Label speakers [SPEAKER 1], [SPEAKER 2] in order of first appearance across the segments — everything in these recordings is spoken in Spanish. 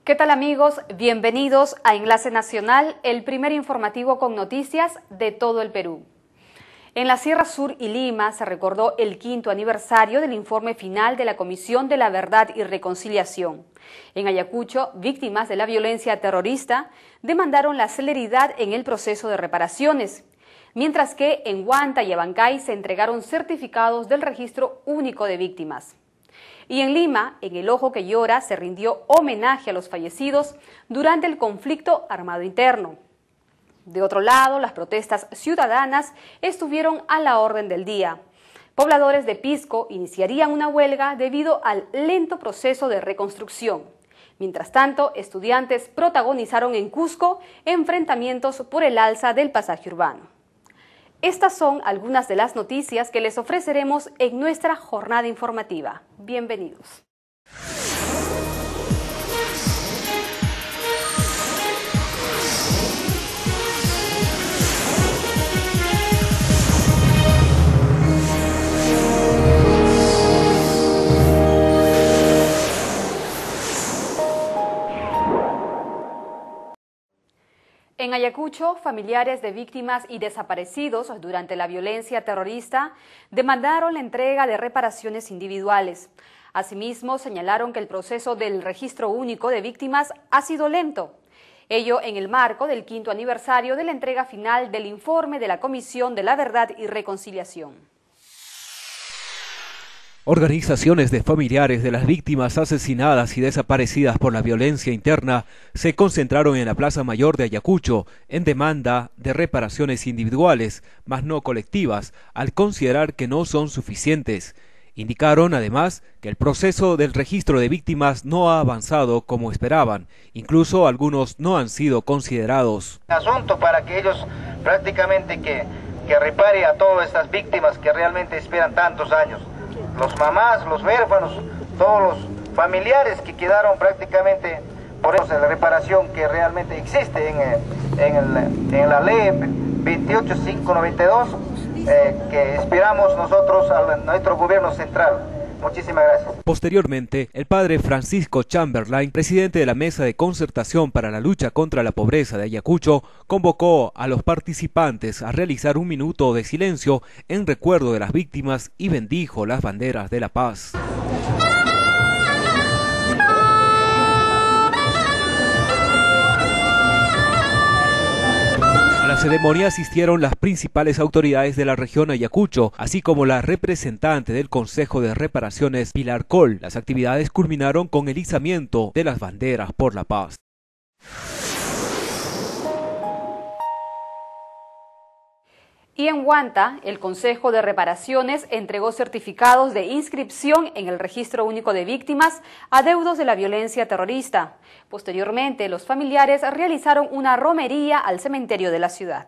[SPEAKER 1] ¿Qué tal amigos? Bienvenidos a Enlace Nacional, el primer informativo con noticias de todo el Perú. En la Sierra Sur y Lima se recordó el 5º aniversario del informe final de la Comisión de la Verdad y Reconciliación. En Ayacucho, víctimas de la violencia terrorista demandaron la celeridad en el proceso de reparaciones, mientras que en Huanta y Abancay se entregaron certificados del Registro Único de Víctimas. Y en Lima, en El Ojo que Llora, se rindió homenaje a los fallecidos durante el conflicto armado interno. De otro lado, las protestas ciudadanas estuvieron a la orden del día. Pobladores de Pisco iniciarían una huelga debido al lento proceso de reconstrucción. Mientras tanto, estudiantes protagonizaron en Cusco enfrentamientos por el alza del pasaje urbano. Estas son algunas de las noticias que les ofreceremos en nuestra jornada informativa. Bienvenidos. En Ayacucho, familiares de víctimas y desaparecidos durante la violencia terrorista demandaron la entrega de reparaciones individuales. Asimismo, señalaron que el proceso del Registro Único de Víctimas ha sido lento. Ello en el marco del 5º aniversario de la entrega final del informe de la Comisión de la Verdad y Reconciliación.
[SPEAKER 2] Organizaciones de familiares de las víctimas asesinadas y desaparecidas por la violencia interna se concentraron en la Plaza Mayor de Ayacucho en demanda de reparaciones individuales, mas no colectivas, al considerar que no son suficientes. Indicaron además que el proceso del registro de víctimas no ha avanzado como esperaban, incluso algunos no han sido considerados.
[SPEAKER 3] Asunto para que ellos prácticamente que repare a todas estas víctimas que realmente esperan tantos años. Los mamás, los huérfanos, todos los familiares que quedaron prácticamente por eso la reparación que realmente existe en la ley 28592 que esperamos nosotros a nuestro gobierno central. Muchísimas gracias.
[SPEAKER 2] Posteriormente, el padre Francisco Chamberlain, presidente de la Mesa de Concertación para la Lucha contra la Pobreza de Ayacucho, convocó a los participantes a realizar un minuto de silencio en recuerdo de las víctimas y bendijo las banderas de la paz. A la ceremonia asistieron las principales autoridades de la región Ayacucho, así como la representante del Consejo de Reparaciones, Pilar Col. Las actividades culminaron con el izamiento de las banderas por la paz.
[SPEAKER 1] Y en Huanta, el Consejo de Reparaciones entregó certificados de inscripción en el Registro Único de Víctimas a deudos de la violencia terrorista. Posteriormente, los familiares realizaron una romería al cementerio de la ciudad.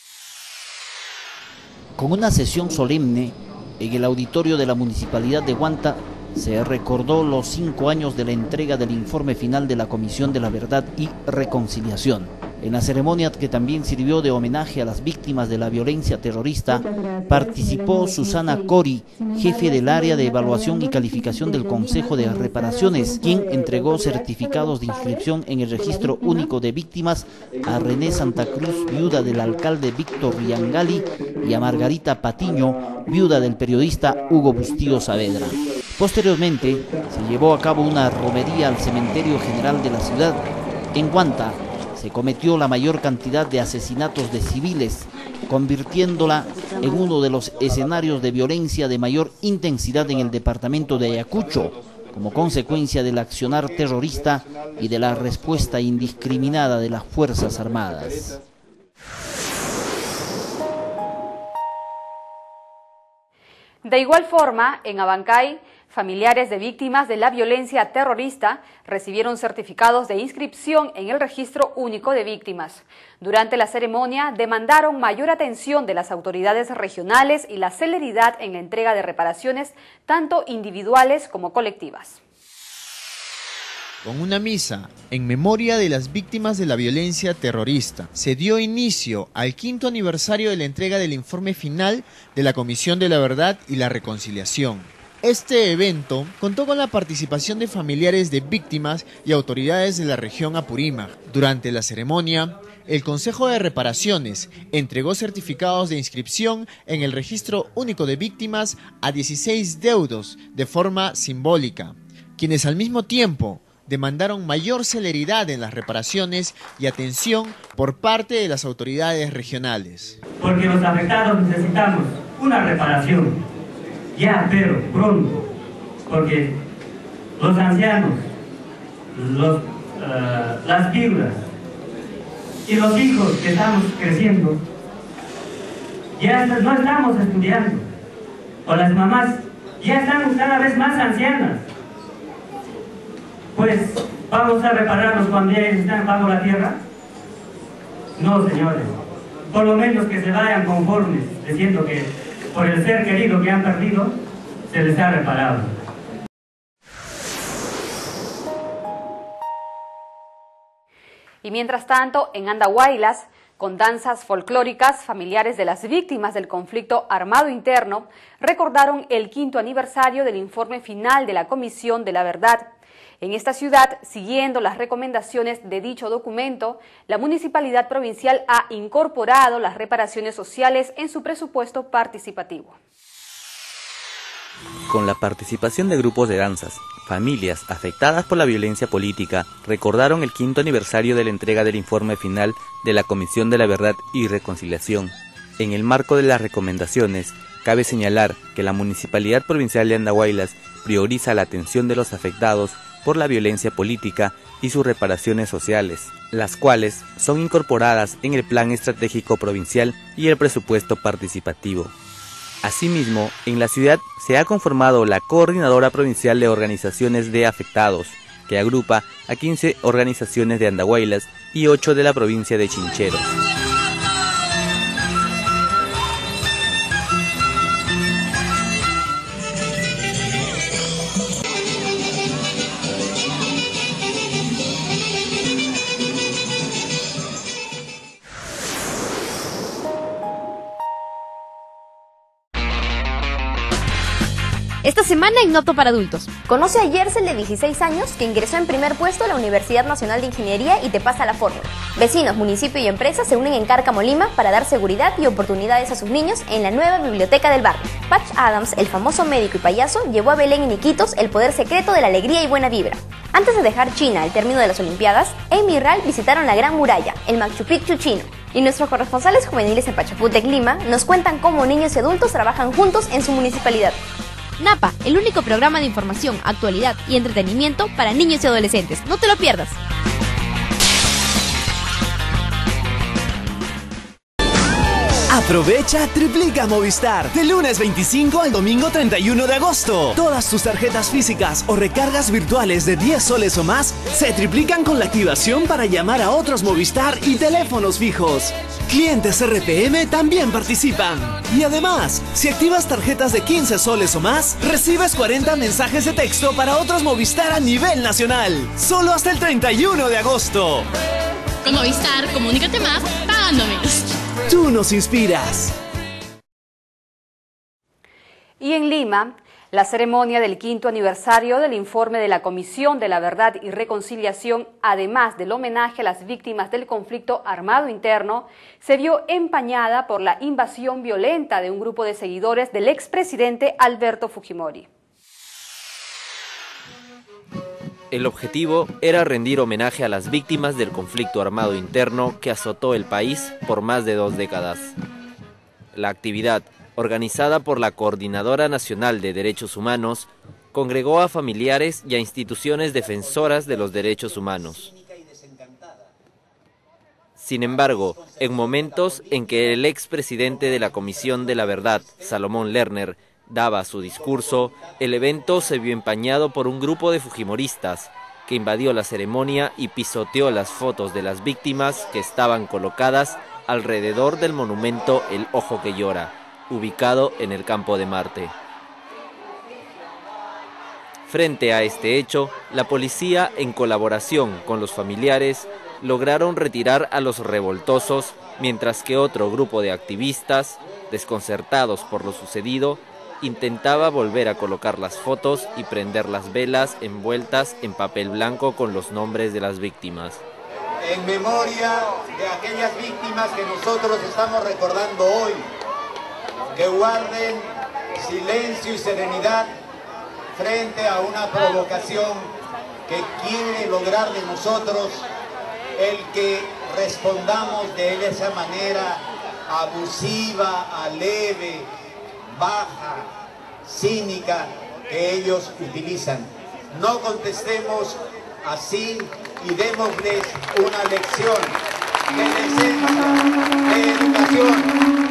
[SPEAKER 4] Con una sesión solemne en el auditorio de la Municipalidad de Huanta, se recordó los 5 años de la entrega del informe final de la Comisión de la Verdad y Reconciliación. En la ceremonia, que también sirvió de homenaje a las víctimas de la violencia terrorista, participó Susana Cori, jefe del área de evaluación y calificación del Consejo de Reparaciones, quien entregó certificados de inscripción en el Registro Único de Víctimas a René Santa Cruz, viuda del alcalde Víctor Riangali, y a Margarita Patiño, viuda del periodista Hugo Bustillo Saavedra. Posteriormente, se llevó a cabo una romería al cementerio general de la ciudad. En Huanta se cometió la mayor cantidad de asesinatos de civiles, convirtiéndola en uno de los escenarios de violencia de mayor intensidad en el departamento de Ayacucho, como consecuencia del accionar terrorista y de la respuesta indiscriminada de las Fuerzas Armadas.
[SPEAKER 1] De igual forma, en Abancay, familiares de víctimas de la violencia terrorista recibieron certificados de inscripción en el Registro Único de Víctimas. Durante la ceremonia demandaron mayor atención de las autoridades regionales y la celeridad en la entrega de reparaciones, tanto individuales como colectivas.
[SPEAKER 5] Con una misa en memoria de las víctimas de la violencia terrorista, se dio inicio al 5º aniversario de la entrega del informe final de la Comisión de la Verdad y la Reconciliación. Este evento contó con la participación de familiares de víctimas y autoridades de la región Apurímac. Durante la ceremonia, el Consejo de Reparaciones entregó certificados de inscripción en el Registro Único de Víctimas a 16 deudos de forma simbólica, quienes al mismo tiempo demandaron mayor celeridad en las reparaciones y atención por parte de las autoridades regionales.
[SPEAKER 6] Porque los afectados necesitamos una reparación, ya, pero pronto, porque los ancianos, las viudas y los hijos que estamos creciendo, ya no estamos estudiando, o las mamás ya están cada vez más ancianas. Pues, ¿vamos a repararlos cuando ya están bajo la tierra? No, señores. Por lo menos que se vayan conformes, diciendo que por el ser querido que han perdido, se les ha reparado.
[SPEAKER 1] Y mientras tanto, en Andahuaylas, con danzas folclóricas, familiares de las víctimas del conflicto armado interno recordaron el 5º aniversario del informe final de la Comisión de la Verdad. En esta ciudad, siguiendo las recomendaciones de dicho documento, la Municipalidad Provincial ha incorporado las reparaciones sociales en su presupuesto participativo.
[SPEAKER 7] Con la participación de grupos de danzas, familias afectadas por la violencia política recordaron el 5º aniversario de la entrega del informe final de la Comisión de la Verdad y Reconciliación. En el marco de las recomendaciones, cabe señalar que la Municipalidad Provincial de Andahuaylas prioriza la atención de los afectados por la violencia política y sus reparaciones sociales, las cuales son incorporadas en el Plan Estratégico Provincial y el presupuesto participativo. Asimismo, en la ciudad se ha conformado la Coordinadora Provincial de Organizaciones de Afectados, que agrupa a 15 organizaciones de Andahuaylas y 8 de la provincia de Chincheros.
[SPEAKER 8] Esta semana en Noto para Adultos.
[SPEAKER 9] Conoce a Yersel de 16 años que ingresó en primer puesto a la Universidad Nacional de Ingeniería y te pasa la fórmula. Vecinos, municipio y empresas se unen en Cárcamo, Lima para dar seguridad y oportunidades a sus niños en la nueva biblioteca del barrio. Patch Adams, el famoso médico y payaso, llevó a Belén y Iquitos el poder secreto de la alegría y buena vibra. Antes de dejar China al término de las Olimpiadas, Amy y Ral visitaron la Gran Muralla, el Machu Picchu chino. Y nuestros corresponsales juveniles en Pachapútec, Lima, nos cuentan cómo niños y adultos trabajan juntos en su municipalidad.
[SPEAKER 8] Napa, el único programa de información, actualidad y entretenimiento para niños y adolescentes. No te lo pierdas.
[SPEAKER 10] Aprovecha Triplica Movistar, de lunes 25 al domingo 31 de agosto. Todas tus tarjetas físicas o recargas virtuales de 10 soles o más se triplican con la activación para llamar a otros Movistar y teléfonos fijos. Clientes RPM también participan. Y además, si activas tarjetas de 15 soles o más, recibes 40 mensajes de texto para otros Movistar a nivel nacional. Solo hasta el 31 de agosto.
[SPEAKER 11] Con Movistar, comunícate más, pagando menos.
[SPEAKER 10] Tú nos inspiras.
[SPEAKER 1] Y en Lima, la ceremonia del 5º aniversario del informe de la Comisión de la Verdad y Reconciliación, además del homenaje a las víctimas del conflicto armado interno, se vio empañada por la invasión violenta de un grupo de seguidores del expresidente Alberto Fujimori.
[SPEAKER 12] El objetivo era rendir homenaje a las víctimas del conflicto armado interno que azotó el país por más de 2 décadas. La actividad, organizada por la Coordinadora Nacional de Derechos Humanos, congregó a familiares y a instituciones defensoras de los derechos humanos. Sin embargo, en momentos en que el expresidente de la Comisión de la Verdad, Salomón Lerner, daba su discurso, el evento se vio empañado por un grupo de fujimoristas que invadió la ceremonia y pisoteó las fotos de las víctimas que estaban colocadas alrededor del monumento El Ojo que Llora, ubicado en el Campo de Marte. Frente a este hecho, la policía, en colaboración con los familiares, lograron retirar a los revoltosos, mientras que otro grupo de activistas, desconcertados por lo sucedido, intentaba volver a colocar las fotos y prender las velas envueltas en papel blanco con los nombres de las víctimas.
[SPEAKER 13] En memoria de aquellas víctimas que nosotros estamos recordando hoy, que guarden silencio y serenidad frente a una provocación que quiere lograr de nosotros el que respondamos de esa manera abusiva, aleve, baja, cínica que ellos utilizan. No contestemos así y démosles una lección de decencia, de educación.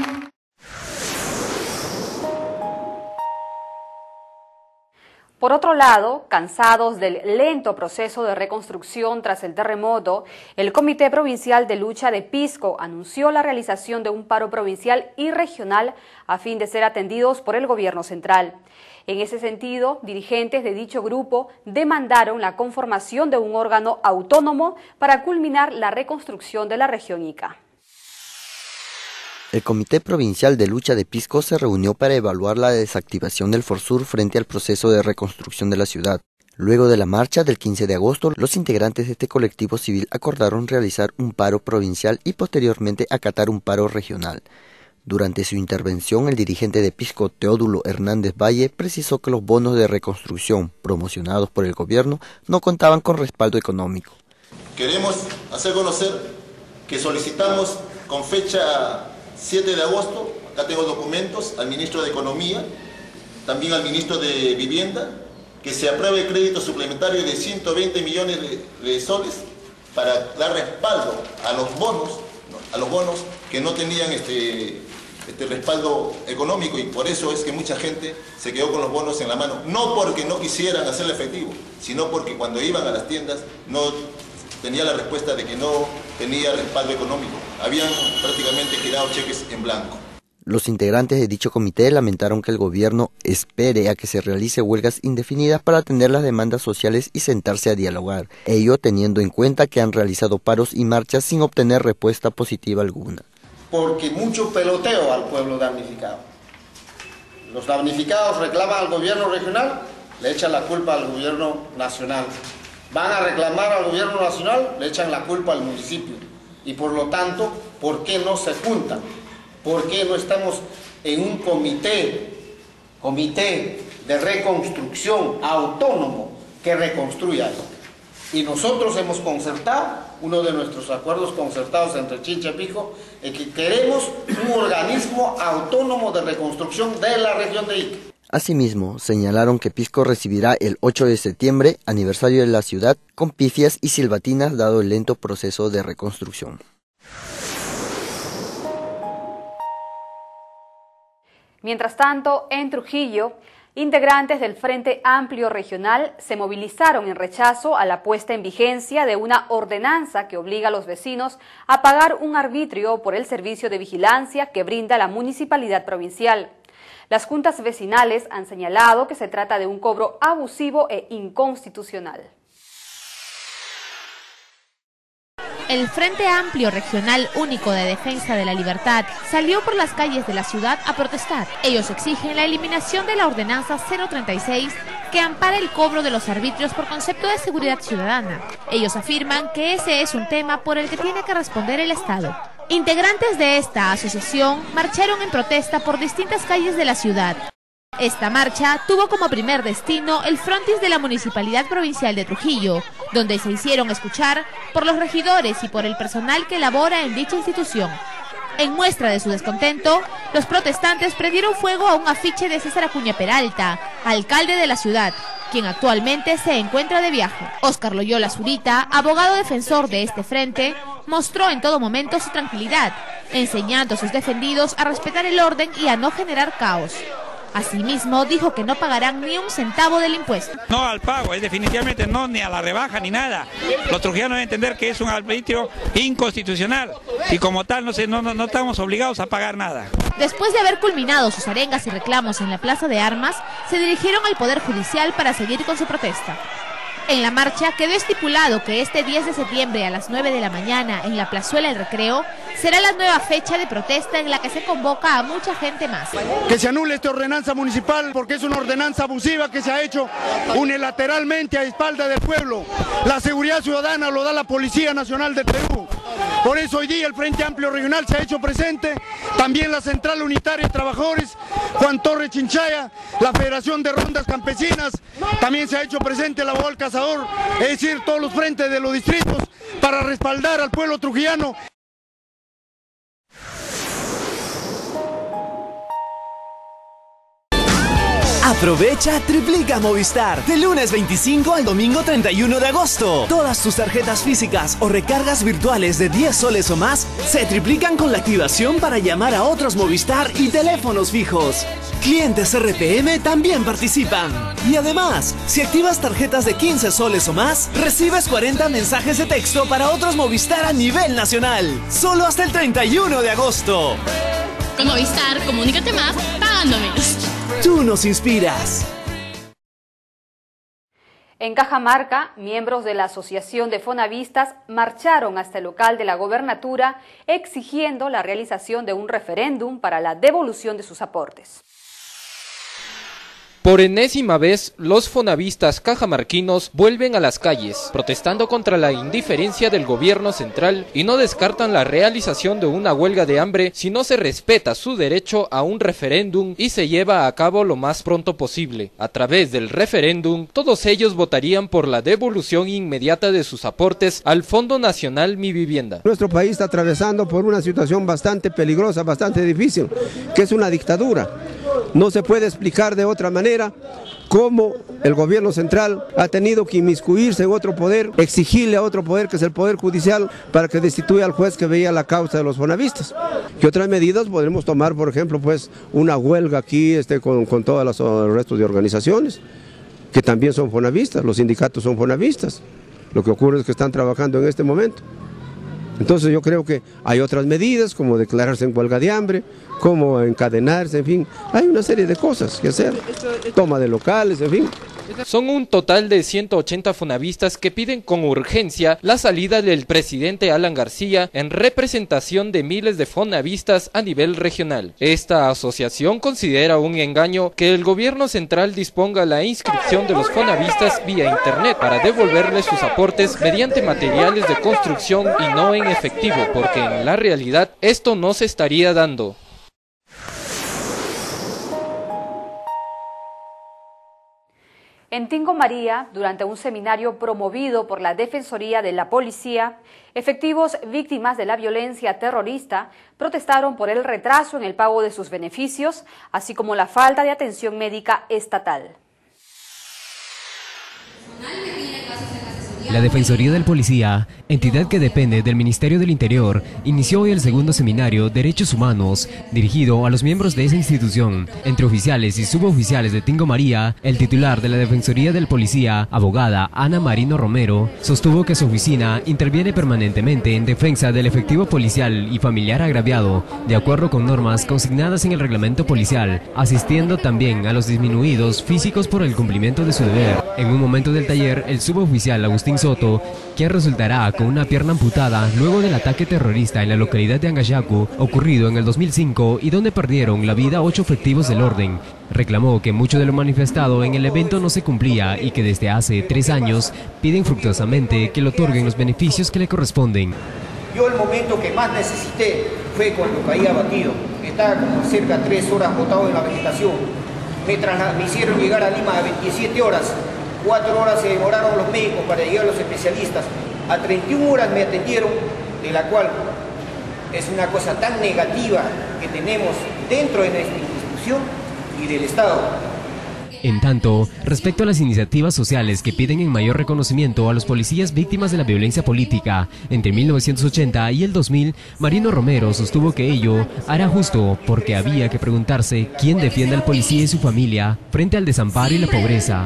[SPEAKER 1] Por otro lado, cansados del lento proceso de reconstrucción tras el terremoto, el Comité Provincial de Lucha de Pisco anunció la realización de un paro provincial y regional a fin de ser atendidos por el gobierno central. En ese sentido, dirigentes de dicho grupo demandaron la conformación de un órgano autónomo para culminar la reconstrucción de la región Ica.
[SPEAKER 14] El Comité Provincial de Lucha de Pisco se reunió para evaluar la desactivación del Forsur frente al proceso de reconstrucción de la ciudad. Luego de la marcha del 15 de agosto, los integrantes de este colectivo civil acordaron realizar un paro provincial y posteriormente acatar un paro regional. Durante su intervención, el dirigente de Pisco, Teodulo Hernández Valle, precisó que los bonos de reconstrucción promocionados por el gobierno no contaban con respaldo económico.
[SPEAKER 15] Queremos hacer conocer que solicitamos con fecha 7 de agosto, acá tengo documentos, al ministro de Economía, también al ministro de Vivienda, que se apruebe el crédito suplementario de 120 millones de soles para dar respaldo a los bonos, que no tenían este respaldo económico, y por eso es que mucha gente se quedó con los bonos en la mano, no porque no quisieran hacerlo efectivo, sino porque cuando iban a las tiendas no tenía la respuesta de que no tenía respaldo económico. Habían prácticamente girado cheques en blanco.
[SPEAKER 14] Los integrantes de dicho comité lamentaron que el gobierno espere a que se realice huelgas indefinidas para atender las demandas sociales y sentarse a dialogar, ello teniendo en cuenta que han realizado paros y marchas sin obtener respuesta positiva alguna.
[SPEAKER 16] Porque mucho peloteo al pueblo damnificado. Los damnificados reclaman al gobierno regional, le echan la culpa al gobierno nacional. Van a reclamar al gobierno nacional, le echan la culpa al municipio. Y por lo tanto, ¿por qué no se juntan? ¿Por qué no estamos en un comité de reconstrucción autónomo que reconstruya esto? Y nosotros hemos concertado, uno de nuestros acuerdos concertados entre Chincha y Pisco, es que queremos un organismo autónomo de reconstrucción de la región de Ica.
[SPEAKER 14] Asimismo, señalaron que Pisco recibirá el 8 de septiembre, aniversario de la ciudad, con pifias y silbatinas dado el lento proceso de reconstrucción.
[SPEAKER 1] Mientras tanto, en Trujillo, integrantes del Frente Amplio Regional se movilizaron en rechazo a la puesta en vigencia de una ordenanza que obliga a los vecinos a pagar un arbitrio por el servicio de vigilancia que brinda la municipalidad provincial. Las juntas vecinales han señalado que se trata de un cobro abusivo e inconstitucional.
[SPEAKER 8] El Frente Amplio Regional Único de Defensa de la Libertad salió por las calles de la ciudad a protestar. Ellos exigen la eliminación de la ordenanza 036 que ampara el cobro de los arbitrios por concepto de seguridad ciudadana. Ellos afirman que ese es un tema por el que tiene que responder el Estado. Integrantes de esta asociación marcharon en protesta por distintas calles de la ciudad. Esta marcha tuvo como primer destino el frontis de la Municipalidad Provincial de Trujillo, donde se hicieron escuchar por los regidores y por el personal que labora en dicha institución. En muestra de su descontento, los protestantes prendieron fuego a un afiche de César Acuña Peralta, alcalde de la ciudad, quien actualmente se encuentra de viaje. Óscar Loyola Zurita, abogado defensor de este frente, mostró en todo momento su tranquilidad, enseñando a sus defendidos a respetar el orden y a no generar caos. Asimismo, dijo que no pagarán ni un centavo del impuesto.
[SPEAKER 17] No al pago, definitivamente no, ni a la rebaja, ni nada. Los trujillanos deben entender que es un arbitrio inconstitucional y como tal no estamos obligados a pagar nada.
[SPEAKER 8] Después de haber culminado sus arengas y reclamos en la Plaza de Armas, se dirigieron al Poder Judicial para seguir con su protesta. En la marcha quedó estipulado que este 10 de septiembre a las 9 de la mañana en la Plazuela El Recreo será la nueva fecha de protesta en la que se convoca a mucha gente más.
[SPEAKER 18] Que se anule esta ordenanza municipal porque es una ordenanza abusiva que se ha hecho unilateralmente a espalda del pueblo. La seguridad ciudadana lo da la Policía Nacional del Perú. Por eso hoy día el Frente Amplio Regional se ha hecho presente, también la Central Unitaria de Trabajadores, Juan Torres Chinchaya, la Federación de Rondas Campesinas, también se ha hecho presente el abogado El Cazador, es decir, todos los frentes de los distritos para respaldar al pueblo trujillano.
[SPEAKER 10] Aprovecha Triplica Movistar, de lunes 25 al domingo 31 de agosto. Todas tus tarjetas físicas o recargas virtuales de 10 soles o más se triplican con la activación para llamar a otros Movistar y teléfonos fijos. Clientes RPM también participan. Y además, si activas tarjetas de 15 soles o más, recibes 40 mensajes de texto para otros Movistar a nivel nacional. Solo hasta el 31 de agosto.
[SPEAKER 11] Con Movistar, comunícate más, pagando menos.
[SPEAKER 10] Tú nos inspiras.
[SPEAKER 1] En Cajamarca, miembros de la Asociación de Fonavistas marcharon hasta el local de la gobernatura exigiendo la realización de un referéndum para la devolución de sus aportes.
[SPEAKER 19] Por enésima vez, los fonavistas cajamarquinos vuelven a las calles, protestando contra la indiferencia del gobierno central y no descartan la realización de una huelga de hambre si no se respeta su derecho a un referéndum y se lleva a cabo lo más pronto posible. A través del referéndum, todos ellos votarían por la devolución inmediata de sus aportes al Fondo Nacional Mi Vivienda.
[SPEAKER 20] Nuestro país está atravesando por una situación bastante peligrosa, bastante difícil, que es una dictadura. No se puede explicar de otra manera cómo el gobierno central ha tenido que inmiscuirse en otro poder, exigirle a otro poder, que es el Poder Judicial, para que destituya al juez que veía la causa de los fonavistas. ¿Qué otras medidas podremos tomar? Por ejemplo, pues una huelga aquí con todos los restos de organizaciones, que también son fonavistas, los sindicatos son fonavistas. Lo que ocurre es que están trabajando en este momento. Entonces yo creo que hay otras medidas, como declararse en huelga de hambre, como encadenarse, en fin, hay una serie de cosas que hacer, toma de locales, en fin.
[SPEAKER 19] Son un total de 180 fonavistas que piden con urgencia la salida del presidente Alan García en representación de miles de fonavistas a nivel regional. Esta asociación considera un engaño que el gobierno central disponga la inscripción de los fonavistas vía internet para devolverles sus aportes mediante materiales de construcción y no en efectivo, porque en la realidad esto no se estaría dando.
[SPEAKER 1] En Tingo María, durante un seminario promovido por la Defensoría de la Policía, efectivos víctimas de la violencia terrorista protestaron por el retraso en el pago de sus beneficios, así como la falta de atención médica estatal.
[SPEAKER 21] La Defensoría del Policía, entidad que depende del Ministerio del Interior, inició hoy el segundo seminario Derechos Humanos, dirigido a los miembros de esa institución. Entre oficiales y suboficiales de Tingo María, el titular de la Defensoría del Policía, abogada Ana Marino Romero, sostuvo que su oficina interviene permanentemente en defensa del efectivo policial y familiar agraviado, de acuerdo con normas consignadas en el reglamento policial, asistiendo también a los disminuidos físicos por el cumplimiento de su deber. En un momento del taller, el suboficial Agustín Soto, quien resultará con una pierna amputada luego del ataque terrorista en la localidad de Angayacu, ocurrido en el 2005 y donde perdieron la vida 8 efectivos del orden, reclamó que mucho de lo manifestado en el evento no se cumplía y que desde hace 3 años piden fructuosamente que le otorguen los beneficios que le corresponden.
[SPEAKER 22] Yo el momento que más necesité fue cuando caí abatido. Estaba como cerca de 3 horas botado en la vegetación. Me hicieron llegar a Lima a 27 horas. 4 horas se demoraron los médicos para llegar los especialistas. A 31 horas me atendieron, de la cual es una cosa tan negativa que tenemos dentro de nuestra institución y del Estado.
[SPEAKER 21] En tanto, respecto a las iniciativas sociales que piden en mayor reconocimiento a los policías víctimas de la violencia política, entre 1980 y el 2000, Marino Romero sostuvo que ello hará justo porque había que preguntarse quién defiende al policía y su familia frente al desamparo y la pobreza.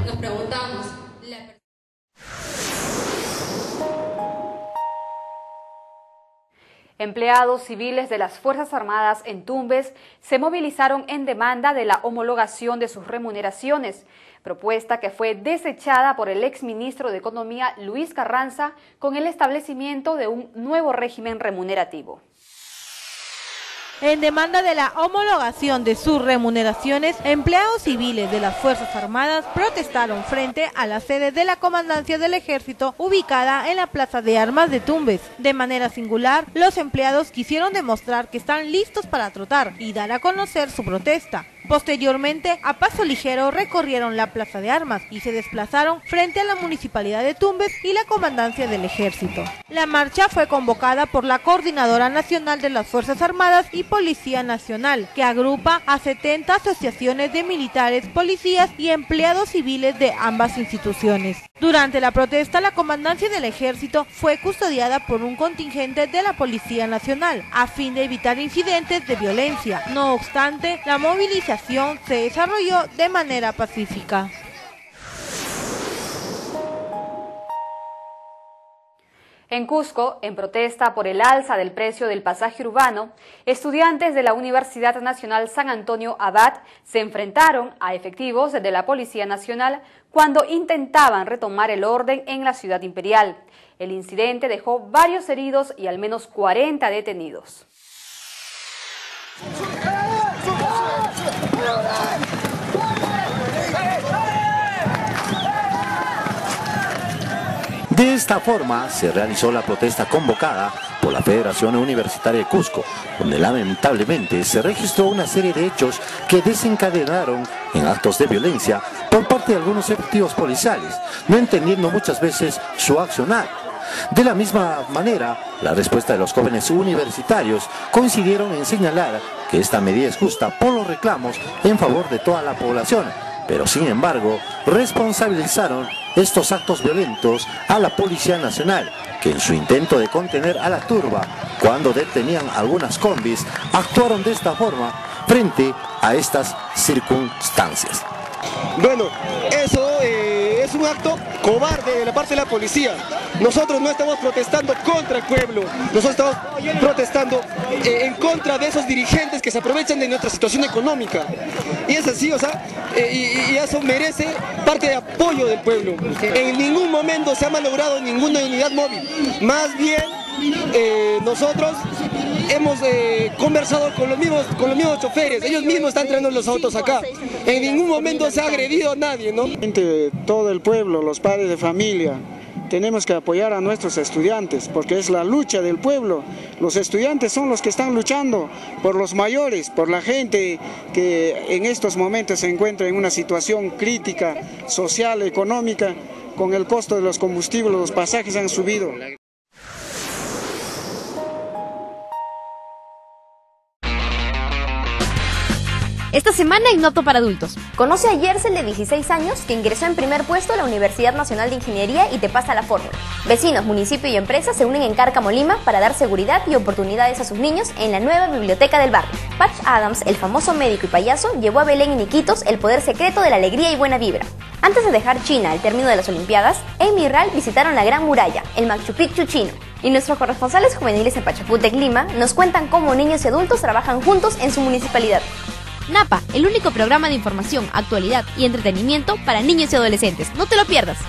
[SPEAKER 1] Empleados civiles de las Fuerzas Armadas en Tumbes se movilizaron en demanda de la homologación de sus remuneraciones, propuesta que fue desechada por el exministro de Economía Luis Carranza con el establecimiento de un nuevo régimen remunerativo.
[SPEAKER 2] En demanda de la homologación de sus remuneraciones, empleados civiles de las Fuerzas Armadas protestaron frente a la sede de la Comandancia del Ejército ubicada en la Plaza de Armas de Tumbes. De manera singular, los empleados quisieron demostrar que están listos para trotar y dar a conocer su protesta. Posteriormente, a paso ligero recorrieron la Plaza de Armas y se desplazaron frente a la Municipalidad de Tumbes y la Comandancia del Ejército. La marcha fue convocada por la Coordinadora Nacional de las Fuerzas Armadas y Policía Nacional, que agrupa a 70 asociaciones de militares, policías y empleados civiles de ambas instituciones. Durante la protesta, la Comandancia del Ejército fue custodiada por un contingente de la Policía Nacional, a fin de evitar incidentes de violencia. No obstante, la movilización se desarrolló de manera pacífica.
[SPEAKER 1] En Cusco, en protesta por el alza del precio del pasaje urbano, estudiantes de la Universidad Nacional San Antonio Abad se enfrentaron a efectivos de la Policía Nacional cuando intentaban retomar el orden en la ciudad imperial. El incidente dejó varios heridos y al menos 40 detenidos.
[SPEAKER 3] De esta forma se realizó la protesta convocada por la Federación Universitaria de Cusco, donde lamentablemente se registró una serie de hechos que desencadenaron en actos de violencia por parte de algunos efectivos policiales, no entendiendo muchas veces su accionar. De la misma manera, la respuesta de los jóvenes universitarios coincidieron en señalar que esta medida es justa por los reclamos en favor de toda la población, pero sin embargo responsabilizaron estos actos violentos a la Policía Nacional, que en su intento de contener a la turba, cuando detenían algunas combis, actuaron de esta forma frente a estas circunstancias.
[SPEAKER 23] Bueno, eso es un acto cobarde de la parte de la policía. Nosotros no estamos protestando contra el pueblo, nosotros estamos protestando en contra de esos dirigentes que se aprovechan de nuestra situación económica. Y es así, o sea, y eso merece parte de apoyo del pueblo. En ningún momento se ha malogrado ninguna unidad móvil. Más bien, nosotros hemos conversado con los mismos choferes, ellos mismos están trayendo los autos acá. En ningún momento se ha agredido a nadie, ¿no?
[SPEAKER 24] Todo el pueblo, los padres de familia, tenemos que apoyar a nuestros estudiantes, porque es la lucha del pueblo. Los estudiantes son los que están luchando por los mayores, por la gente que en estos momentos se encuentra en una situación crítica, social, económica, con el costo de los combustibles, los pasajes han subido.
[SPEAKER 9] Esta semana en Noto para Adultos. Conoce a Yersel, de 16 años, que ingresó en primer puesto a la Universidad Nacional de Ingeniería y te pasa la fórmula. Vecinos, municipio y empresas se unen en Cárcamo, Lima, para dar seguridad y oportunidades a sus niños en la nueva biblioteca del barrio. Patch Adams, el famoso médico y payaso, llevó a Belén y Niquitos el poder secreto de la alegría y buena vibra. Antes de dejar China al término de las Olimpiadas, Amy y Ral visitaron la Gran Muralla, el Machu Picchu chino. Y nuestros corresponsales juveniles en Pachacútec, Lima, nos cuentan cómo niños y adultos trabajan juntos en su municipalidad.
[SPEAKER 25] Napa, el único programa de información, actualidad y entretenimiento para niños y adolescentes. No te lo pierdas.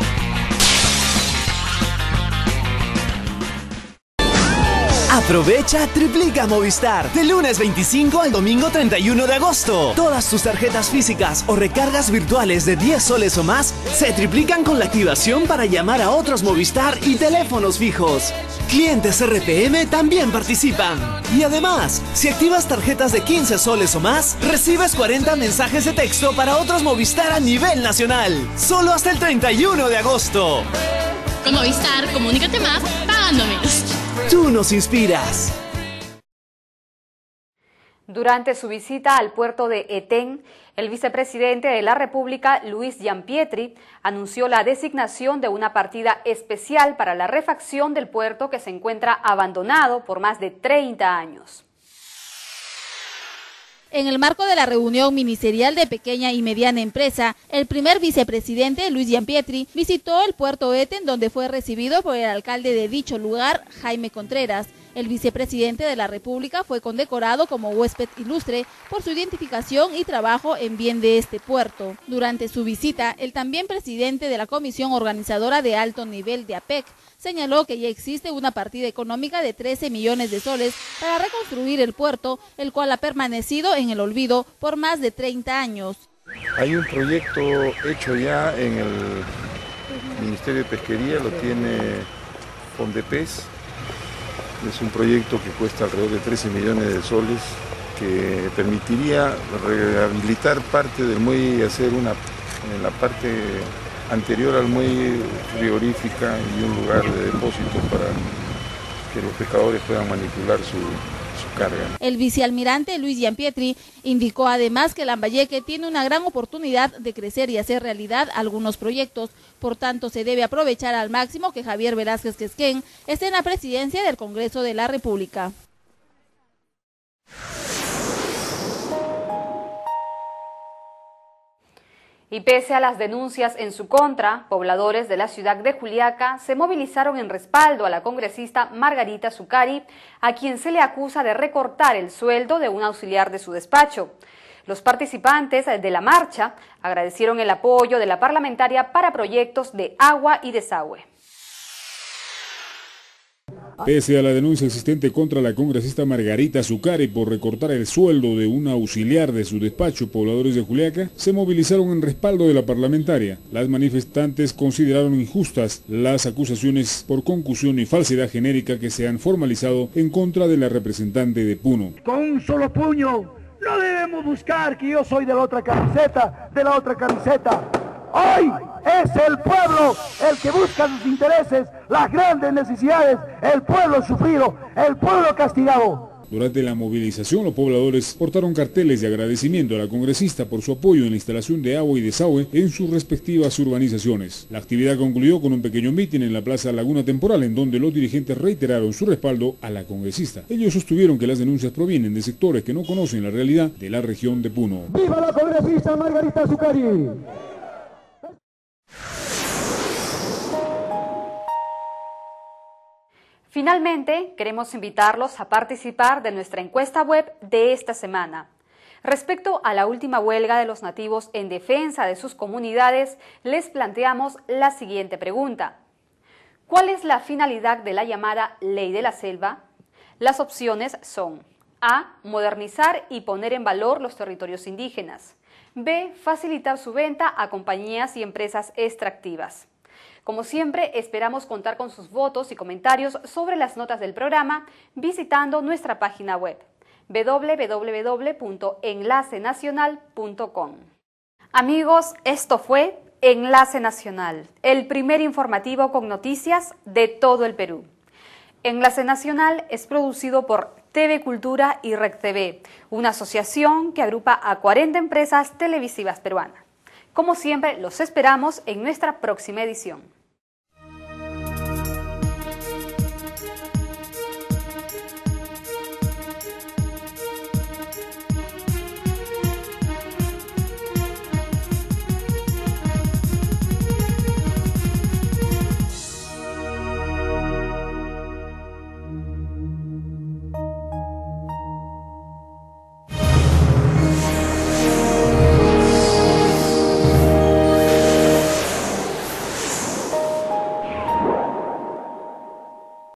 [SPEAKER 10] Aprovecha Triplica Movistar de lunes 25 al domingo 31 de agosto. Todas tus tarjetas físicas o recargas virtuales de 10 soles o más se triplican con la activación para llamar a otros Movistar y teléfonos fijos. Clientes RPM también participan. Y además, si activas tarjetas de 15 soles o más, recibes 40 mensajes de texto para otros Movistar a nivel nacional. Solo hasta el 31 de agosto.
[SPEAKER 11] Con Movistar, comunícate más, pagando menos.
[SPEAKER 10] Tú nos inspiras.
[SPEAKER 1] Durante su visita al puerto de Etén, el vicepresidente de la República, Luis Gianpietri, anunció la designación de una partida especial para la refacción del puerto que se encuentra abandonado por más de 30 años.
[SPEAKER 2] En el marco de la reunión ministerial de pequeña y mediana empresa, el primer vicepresidente, Luis Gianpietri, visitó el puerto Etén, donde fue recibido por el alcalde de dicho lugar, Jaime Contreras.
[SPEAKER 4] El vicepresidente de la República fue condecorado como huésped ilustre por su identificación y trabajo en bien de este puerto. Durante su visita, el también presidente de la Comisión Organizadora de Alto Nivel de APEC señaló que ya existe una partida económica de 13 millones de soles para reconstruir el puerto, el cual ha permanecido en el olvido por más de 30 años.
[SPEAKER 5] Hay un proyecto hecho ya en el Ministerio de Pesquería, lo tiene Fondepes. Es un proyecto que cuesta alrededor de 13 millones de soles, que permitiría rehabilitar parte del muelle y hacer en la parte anterior al muelle frigorífica y un lugar de depósito para que los pescadores puedan manipular su carga.
[SPEAKER 4] El vicealmirante Luis Giampietri indicó además que Lambayeque tiene una gran oportunidad de crecer y hacer realidad algunos proyectos, por tanto se debe aprovechar al máximo que Javier Velázquez Quesquén esté en la presidencia del Congreso de la República.
[SPEAKER 1] Y pese a las denuncias en su contra, pobladores de la ciudad de Juliaca se movilizaron en respaldo a la congresista Margarita Zucari, a quien se le acusa de recortar el sueldo de un auxiliar de su despacho. Los participantes de la marcha agradecieron el apoyo de la parlamentaria para proyectos de agua y desagüe.
[SPEAKER 6] Pese a la denuncia existente contra la congresista Margarita Zucari por recortar el sueldo de un auxiliar de su despacho, pobladores de Juliaca se movilizaron en respaldo de la parlamentaria. Las manifestantes consideraron injustas las acusaciones por concusión y falsedad genérica que se han formalizado en contra de la representante de Puno.
[SPEAKER 7] Con un solo puño, no debemos buscar que yo soy de la otra camiseta, Hoy es el pueblo el que busca sus intereses, las grandes necesidades, el pueblo sufrido, el pueblo castigado.
[SPEAKER 6] Durante la movilización, los pobladores portaron carteles de agradecimiento a la congresista por su apoyo en la instalación de agua y desagüe en sus respectivas urbanizaciones. La actividad concluyó con un pequeño mitin en la Plaza Laguna Temporal, en donde los dirigentes reiteraron su respaldo a la congresista. Ellos sostuvieron que las denuncias provienen de sectores que no conocen la realidad de la región de Puno.
[SPEAKER 7] ¡Viva la congresista Margarita Zucari!
[SPEAKER 1] Finalmente, queremos invitarlos a participar de nuestra encuesta web de esta semana. Respecto a la última huelga de los nativos en defensa de sus comunidades, les planteamos la siguiente pregunta. ¿Cuál es la finalidad de la llamada Ley de la Selva? Las opciones son A. Modernizar y poner en valor los territorios indígenas. B. Facilitar su venta a compañías y empresas extractivas. Como siempre, esperamos contar con sus votos y comentarios sobre las notas del programa visitando nuestra página web www.enlacenacional.com. Amigos, esto fue Enlace Nacional, el primer informativo con noticias de todo el Perú. Enlace Nacional es producido por TV Cultura y Rec TV, una asociación que agrupa a 40 empresas televisivas peruanas. Como siempre, los esperamos en nuestra próxima edición.